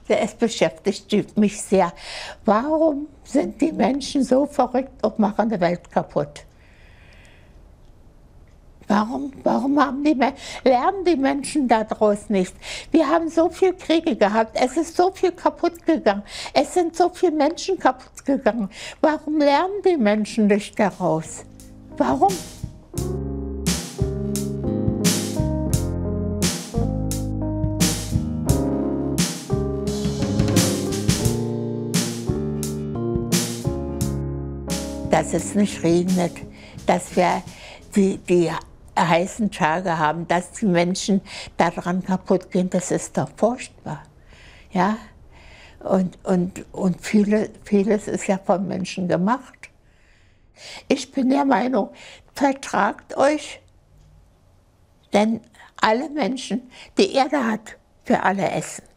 Es beschäftigt mich sehr. Warum sind die Menschen so verrückt und machen die Welt kaputt? Warum lernen die Menschen daraus nicht? Wir haben so viele Kriege gehabt, es ist so viel kaputt gegangen, es sind so viele Menschen kaputt gegangen. Warum lernen die Menschen nicht daraus? Warum? Dass es nicht regnet, dass wir die heißen Tage haben, dass die Menschen daran kaputt gehen, das ist doch furchtbar. Ja? Und vieles ist ja von Menschen gemacht. Ich bin der Meinung, vertragt euch, denn alle Menschen, die Erde hat für alle Essen.